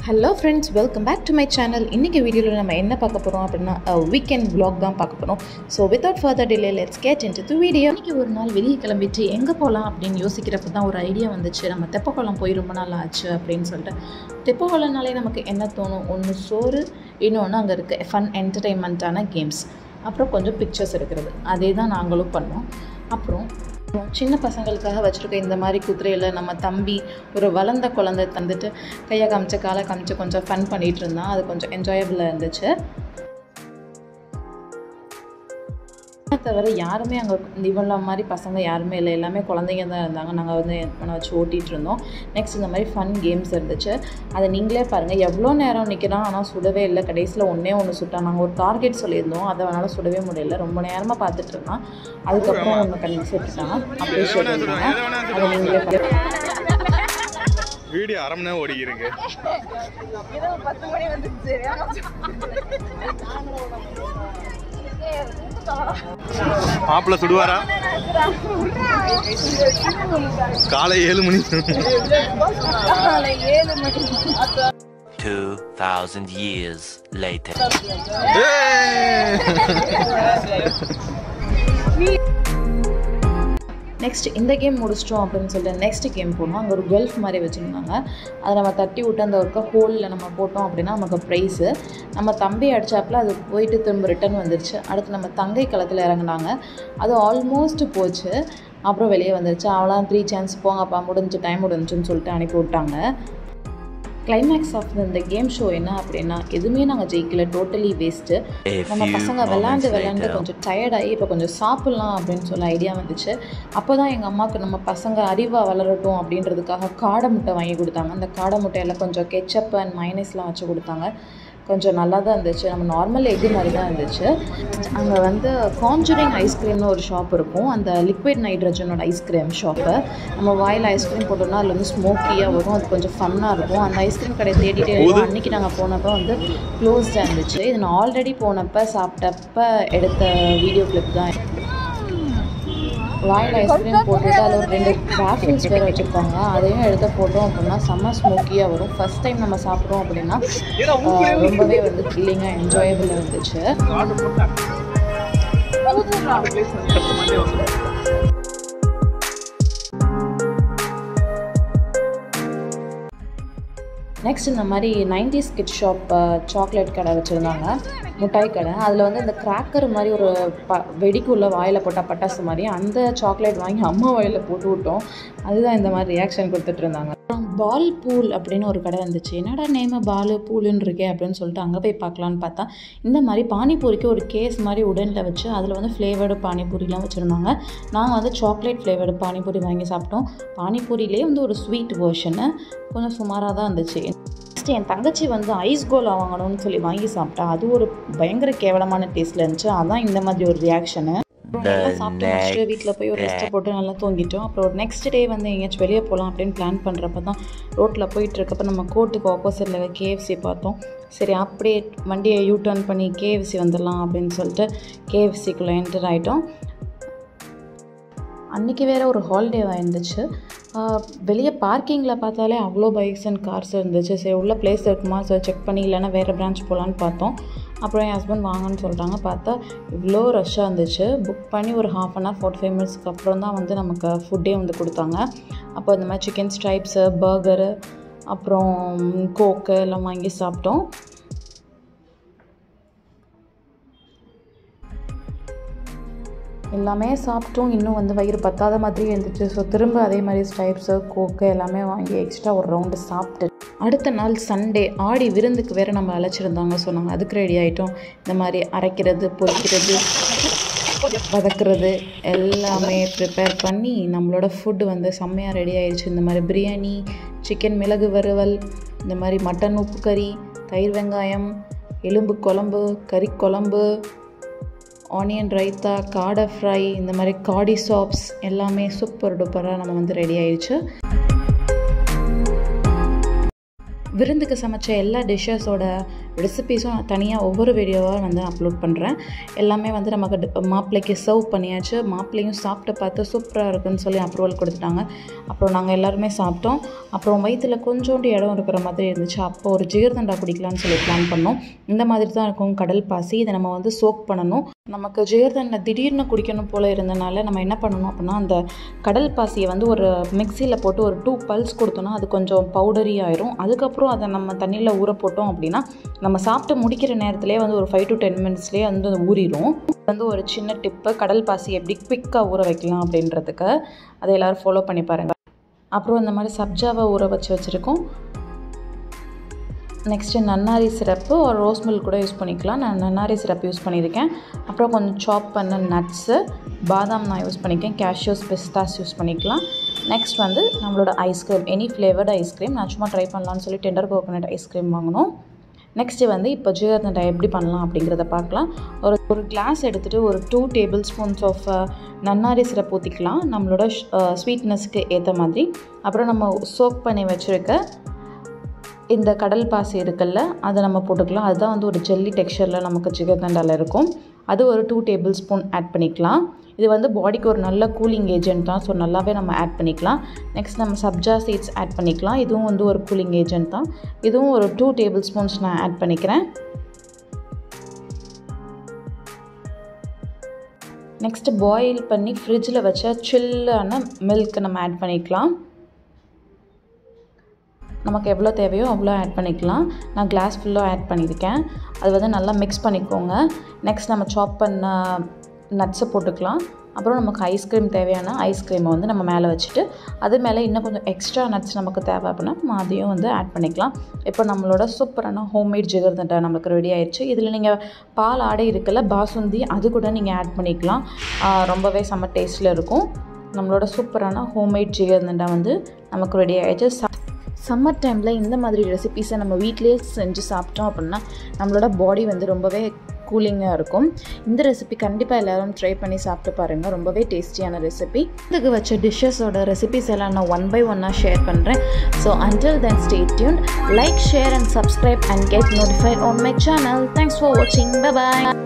Hello friends, welcome back to my channel. இன்னைக்கு வீடியோல நம்ம என்ன பார்க்க போறோம் அப்படினா weekend vlog தான் பார்க்க போறோம். So without further delay, let's get into the video. இன்னைக்கு ஒரு நாள் வெளிய கிளம்பிட்டு எங்க போலாம் அப்படினு யோசிக்கிறப்ப தான் ஒரு ஐடியா வந்துச்சு. நம்ம தெப்பக்குளம் போய் ரொம்ப நாள் ஆச்சு அப்படினு சொல்லிட்டு. தெப்பக்குளம்னாலே நமக்கு என்ன தோணும்? ஒன்னு சோறு, இன்னொன்னு அங்க இருக்க fun entertainment-ஆன கேம்ஸ். அப்புறம் கொஞ்சம் பிக்சர்ஸ் எடுக்கிறது. அதே தான் நாங்களும் பண்ணோம். அப்புறம் சின்ன பசங்களுக்காக வச்சுருக்க இந்த மாதிரி குதிரையில் நம்ம தம்பி ஒரு வளர்ந்த குழந்தை தந்துட்டு கையை காமிச்சு காலை காமிச்சு கொஞ்சம் ஃபன் பண்ணிகிட்டு இருந்தான். அது கொஞ்சம் என்ஜாயபிளாக இருந்துச்சு. தவிர யாருமே அங்கே இவ்வளோ மாதிரி பசங்க யாருமே இல்லை, எல்லாமே குழந்தைங்க தான் இருந்தாங்க. நாங்கள் வந்து என்னை வச்சு ஓட்டிகிட்டு இருந்தோம். நெக்ஸ்ட் இந்த மாதிரி ஃபன் கேம்ஸ் இருந்துச்சு. அதை நீங்களே பாருங்கள். எவ்வளோ நேரம் நிற்கிறான், ஆனால் சுடவே இல்லை. கடைசியில் ஒன்று சுட்டான். நாங்கள் ஒரு டார்கெட் சொல்லியிருந்தோம், அதை வேணாலும் சுடவே முடியல. ரொம்ப நேரமாக பார்த்துட்டு இருந்தான். அதுக்கப்புறம் ஒன்று கண்டிப்பாக சுட்டுட்டான். அப்படியே சொல்லியிருந்தாங்க. அதை நீங்களே வீடியோ அரை மணி நேரம் ஓடிக்கிறீங்க. மாப்பிள்ள சுடுவாரா? காலை 7 மணி. 2000 years later. நெக்ஸ்ட் இந்த கேம் முடிச்சிட்டோம் அப்படின்னு சொல்லிட்டு நெக்ஸ்ட் கேம் போனோம். அங்கே ஒரு கல்ஃப் மாதிரி வச்சுருந்தாங்க. அதை நம்ம தட்டி விட்டு அந்த ஒர்க்கை ஹோலில் நம்ம போட்டோம் அப்படின்னா நமக்கு ப்ரைஸு. நம்ம தம்பி அடித்தாப்பில் அது போயிட்டு திரும்ப ரிட்டன் வந்துருச்சு. அடுத்து நம்ம தங்கை களத்தில் இறங்கினாங்க. அது ஆல்மோஸ்ட் போச்சு. அப்புறம் வெளியே வந்துருச்சு. அவளாம் 3 சான்ஸ் போங்கப்பா, டைம் முடிஞ்சுன்னு சொல்லிட்டு அனுப்பி விட்டாங்க. கிளைமேக்ஸ் ஆஃப் இந்த கேம் ஷோ என்ன அப்படின்னா, எதுவுமே நாங்கள் ஜெயிக்கல, டோட்டலி வேஸ்ட்டு. நம்ம பசங்க விளாண்டு கொஞ்சம் டயர்டாகி இப்போ கொஞ்சம் சாப்பிட்லாம் அப்படின்னு சொல்லி ஐடியா வந்துச்சு. அப்போ தான் எங்கள் அம்மாவுக்கு நம்ம பசங்க அறிவாக வளரட்டும் அப்படின்றதுக்காக காடை முட்டை வாங்கி கொடுத்தாங்க. அந்த காடை முட்டையில் கொஞ்சம் கெச்சப் அண்ட் மைனஸ்லாம் வச்சு கொடுத்தாங்க. கொஞ்சம் நல்லா தான் இருந்துச்சு. நம்ம நார்மல் எக்கு மாதிரி தான் இருந்துச்சு. அங்கே வந்து கான்ஜூரிங் ஐஸ்கிரீம்னு ஒரு ஷாப் இருக்கும். அந்த லிக்விட் நைட்ரஜனோட ஐஸ்கிரீம் ஷாப்பு. நம்ம வாயில் ஐஸ்கிரீம் போட்டோம்னா அதில் வந்து ஸ்மோக்கியாக வரும். அது கொஞ்சம் ஃபன்னாக இருக்கும். அந்த ஐஸ்கிரீம் கடையை தேடிட்டே இருக்கும். அன்றைக்கி நாங்கள் போனப்போ வந்து க்ளோஸ்டாக இருந்துச்சு. இது நான் ஆல்ரெடி போனப்போ சாப்பிட்டப்ப எடுத்த வீடியோ கிளிப் தான். வாயில் ஐஸ்கிரீம் போட்டுட்டு அதில் ஒரு 2 வாஃபிள்ஸ் வேறு வச்சுருப்பாங்க. அதையும் எடுத்து போட்டோம் அப்படின்னா செம்ம ஸ்மோக்கியாக வரும். ஃபஸ்ட் டைம் நம்ம சாப்பிட்றோம் அப்படின்னா ரொம்பவே வந்து த்ரில்லிங்காக என்ஜாயபிளாக இருந்துச்சு. நெக்ஸ்ட் இந்த மாதிரி 90s கிட் ஷாப் சாக்லேட் கடை வச்சுருந்தாங்க, மிட்டாய் கடை. அதில் வந்து இந்த கிராக்கர் மாதிரி ஒரு வெடிக்குள்ளே வாயில் போட்டால் பட்டாசு மாதிரி அந்த சாக்லேட் வாங்கி அம்மா வாயில் போட்டு விட்டோம். அதுதான் இந்த மாதிரி ரியாக்ஷன் கொடுத்துட்டு இருந்தாங்க. அப்புறம் பால் பூல் அப்படின்னு ஒரு கடை இருந்துச்சு. என்னடா நேம பால் பூலுன்னு இருக்கே அப்படின்னு சொல்லிட்டு அங்கே போய் பார்க்கலான்னு பார்த்தா இந்த மாதிரி பானிபூரிக்கு ஒரு கேஸ் மாதிரி உடனில் வச்சு அதில் வந்து ஃப்ளேவர்டு பானிபூரிலாம் வச்சுருந்தாங்க. நாங்கள் வந்து சாக்லேட் ஃப்ளேவர்டு பானிபூரி வாங்கி சாப்பிட்டோம். பானிபூரிலே வந்து ஒரு ஸ்வீட் வெர்ஷனு கொஞ்சம் சுமாராக தான் இருந்துச்சு. நெக்ஸ்ட் என் தங்கச்சி வந்து ஐஸ் கோலா வாங்கணும்னு சொல்லி வாங்கி சாப்பிட்டா. அது ஒரு பயங்கர கேவலமான டேஸ்ட்டில் இருந்துச்சு. அதான் இந்த மாதிரி ஒரு ரியாக்ஷனு. நல்லா சாப்பிட்டு முடிச்சுட்டு வீட்டில் போய் ஒரு ரெஸ்ட்டை போட்டு நல்லா தூங்கிட்டோம். அப்புறம் ஒரு நெக்ஸ்ட் டே வந்து எங்கேயாச்சும் வெளியே போகலாம் அப்படின்னு பிளான் பண்ணுறப்ப தான் ரோட்டில் போயிட்டுருக்கப்போ நம்ம கோர்ட்டுக்கு ஆப்போசிட்டில் கேஎஃப்சி பார்த்தோம். சரி அப்படியே வண்டியை யூ-டர்ன் பண்ணி கேஎஃப்சி வந்துடலாம் அப்படின்னு சொல்லிட்டு கேஎஃப்சிக்குள்ளே என்டர் ஆகிட்டோம். அன்றைக்கி வேறு ஒரு ஹாலிடேவாக இருந்துச்சு. வெளியே பார்க்கிங்கில் பார்த்தாலே அவ்வளோ பைக்ஸ் அண்ட் கார்ஸ் இருந்துச்சு. சரி உள்ள பிளேஸ் இருக்குமா சார் செக் பண்ணி, இல்லைன்னா வேறு பிரான்ச் போகலான்னு பார்த்தோம். அப்புறம் என் ஹஸ்பண்ட் வாங்கன்னு சொல்லிட்டாங்க. பார்த்தா இவ்வளோ ரஷ்ஷாக இருந்துச்சு. புக் பண்ணி ஒரு 1/2 hour 45 minutes அப்புறம் தான் வந்து நமக்கு ஃபுட்டே வந்து கொடுத்தாங்க. அப்போ இந்த மாதிரி சிக்கன் ஸ்ட்ரைப்ஸு, பர்கரு, அப்புறம் கோக்கு எல்லாம் வாங்கி சாப்பிட்டோம். எல்லாமே சாப்பிட்டோம். இன்னும் வந்து வயிறு பத்தாத மாதிரி இருந்துச்சு. ஸோ திரும்ப அதே மாதிரி ஸ்ட்ரைப்ஸு, கோக்கு எல்லாமே வாங்கி எக்ஸ்ட்ரா ஒரு ரவுண்டு சாப்பிட்டு அடுத்த நாள் சண்டே ஆடி விருந்துக்கு வேறு நம்ம அழைச்சிருந்தாங்க. ஸோ நாங்கள் அதுக்கு ரெடி ஆகிட்டோம். இந்த மாதிரி அரைக்கிறது, பொரிக்கிறது, வதக்கிறது எல்லாமே ப்ரிப்பேர் பண்ணி நம்மளோட ஃபுட்டு வந்து செம்மையாக ரெடி ஆயிடுச்சு. இந்த மாதிரி பிரியாணி, சிக்கன் மிளகு வறுவல், இந்த மாதிரி மட்டன் உப்பு கறி, தயிர் வெங்காயம், எலும்பு குழம்பு, கறி குழம்பு, ஆனியன் ரைத்தா, காடை ஃப்ரை, இந்த மாதிரி காடி சாப்ஸ் எல்லாமே சூப்பர் டூப்பராக நம்ம வந்து ரெடி ஆயிடுச்சு. விருந்துக்கு சமைச்ச எல்லா டிஷ்ஷஸோட ரெசிபீஸும் நான் தனியாக ஒவ்வொரு வீடியோவாக வந்து அப்லோட் பண்ணுறேன். எல்லாமே வந்து நமக்கு மாப்பிள்ளைக்கு சர்வ் பண்ணியாச்சு. மாப்பிள்ளையும் சாப்பிட்டு பார்த்து சூப்பராக இருக்குன்னு சொல்லி அப்ரூவல் கொடுத்துட்டாங்க. அப்புறம் நாங்கள் எல்லாருமே சாப்பிட்டோம். அப்புறம் வயிற்றில் கொஞ்சோண்டு இடம் இருக்கிற மாதிரி இருந்துச்சு. அப்போ ஒரு ஜிகர்தண்டா குடிக்கலான்னு சொல்லி பிளான் பண்ணோம். இந்த மாதிரி தான் இருக்கும் கடல் பாசி. இதை நம்ம வந்து சோக் பண்ணணும். நமக்கு ஜிகர்தண்டா திடீர்னு குடிக்கணும் போல் இருந்தனால நம்ம என்ன பண்ணணும் அப்படின்னா, அந்த கடல் பாசியை வந்து ஒரு மிக்சியில் போட்டு ஒரு 2 பல்ஸ் கொடுத்தோன்னா அது கொஞ்சம் பவுடரி ஆயிரும். அதுக்கப்புறம் அதை நம்ம தண்ணியில் ஊற போட்டோம் அப்படின்னா நம்ம சாப்பிட்டு முடிக்கிற நேரத்துலேயே வந்து ஒரு 5 to 10 மினிட்ஸ்லேயே வந்து அது ஊறிடும். வந்து ஒரு சின்ன டிப்பு, கடல் பாசி எப்படி குவிக்காக ஊற வைக்கலாம் அப்படின்றதுக்கு அதை எல்லோரும் ஃபாலோ பண்ணி பாருங்கள். அப்புறம் இந்த மாதிரி சப்ஜாவை ஊற வச்சுருக்கோம். நெக்ஸ்ட்டு நன்னாரி சிரப்பு ஒரு ரோஸ் மில்க் கூட யூஸ் பண்ணிக்கலாம். நான் நன்னாரி சிரப் யூஸ் பண்ணியிருக்கேன். அப்புறம் கொஞ்சம் சாப் பண்ண நட்ஸு, பாதாம் நான் யூஸ் பண்ணியிருக்கேன். கேஷ்யூஸ், பிஸ்தாஸ் யூஸ் பண்ணிக்கலாம். நெக்ஸ்ட் வந்து நம்மளோட ஐஸ்கிரீம், எனி ஃப்ளேவர்டு ஐஸ்கிரீம். நான் சும்மா ட்ரை பண்ணலான்னு சொல்லி டெண்டர் கோகோனட் ஐஸ்கிரீம் வாங்கினோம். நெக்ஸ்ட்டு வந்து இப்போ ஜிகர்தண்டா எப்படி பண்ணலாம் அப்படிங்கிறத பார்க்கலாம். ஒரு கிளாஸ் எடுத்துகிட்டு ஒரு 2 டேபிள் ஸ்பூன்ஸ் ஆஃப் நன்னாரி சிரப் ஊற்றிக்கலாம், நம்மளோட ஸ்வீட்னஸ்க்கு ஏற்ற மாதிரி. அப்புறம் நம்ம சோக் பண்ணி வச்சுருக்க இந்த கடல் பாசி இருக்குல்ல, அதை நம்ம போட்டுக்கலாம். அதுதான் வந்து ஒரு ஜெல்லி டெக்ஸ்சரில் நமக்கு ஜிகர்தண்டாவில் இருக்கும். அது ஒரு 2 டேபிள் ஸ்பூன் ஆட் பண்ணிக்கலாம். இது வந்து பாடிக்கு ஒரு நல்ல கூலிங் ஏஜென்ட் தான். ஸோ நல்லாவே நம்ம ஆட் பண்ணிக்கலாம். நெக்ஸ்ட் நம்ம சப்ஜா சீட்ஸ் ஆட் பண்ணிக்கலாம். இதுவும் வந்து ஒரு கூலிங் ஏஜென்ட் தான். இதுவும் ஒரு 2 டேபிள் ஸ்பூன்ஸ் நான் ஆட் பண்ணிக்கிறேன். நெக்ஸ்ட்டு பாயில் பண்ணி ஃப்ரிட்ஜில் வச்ச சில்லான மில்க் நம்ம ஆட் பண்ணிக்கலாம். நமக்கு எவ்வளோ தேவையோ அவ்வளோ ஆட் பண்ணிக்கலாம். நான் கிளாஸ் ஃபுல்லாக ஆட் பண்ணியிருக்கேன். அது வந்து நல்லா மிக்ஸ் பண்ணிக்கோங்க. நெக்ஸ்ட் நம்ம சாப் பண்ண நட்ஸை போட்டுக்கலாம். அப்புறம் நமக்கு ஐஸ்கிரீம் தேவையான ஐஸ்கிரீமை வந்து நம்ம மேலே வச்சுட்டு அது மேலே இன்னும் கொஞ்சம் எக்ஸ்ட்ரா நட்ஸ் நமக்கு தேவை அப்படின்னா நம்ம அதையும் வந்து ஆட் பண்ணிக்கலாம். இப்போ நம்மளோட சூப்பரான ஹோம்மேட் ஜிகர்தண்டா நமக்கு ரெடி ஆயிடுச்சு. இதில் நீங்கள் பால் ஆடை இருக்குல்ல, பாசுந்தி, அது கூட நீங்கள் ஆட் பண்ணிக்கலாம். ரொம்பவே செம்ம டேஸ்ட்டில் இருக்கும். நம்மளோட சூப்பரான ஹோம்மேட் ஜிகர்தண்டா வந்து நமக்கு ரெடி ஆயிடுச்சு. சம்மர் டைமில் இந்த மாதிரி ரெசிபீஸை நம்ம வீட்டிலே செஞ்சு சாப்பிட்டோம் அப்படின்னா நம்மளோட பாடி வந்து ரொம்பவே கூலிங்காக இருக்கும். இந்த ரெசிபி கண்டிப்பாக எல்லோரும் ட்ரை பண்ணி சாப்பிட்டு பாருங்கள். ரொம்பவே டேஸ்டியான ரெசிபி. இதுக்கு வச்ச டிஷ்ஷஸோட ரெசிபிஸ் எல்லாம் நான் 1 by 1 ஷேர் பண்ணுறேன். So until then stay tuned, like, share and subscribe and get notified on my channel. Thanks for watching. Bye bye.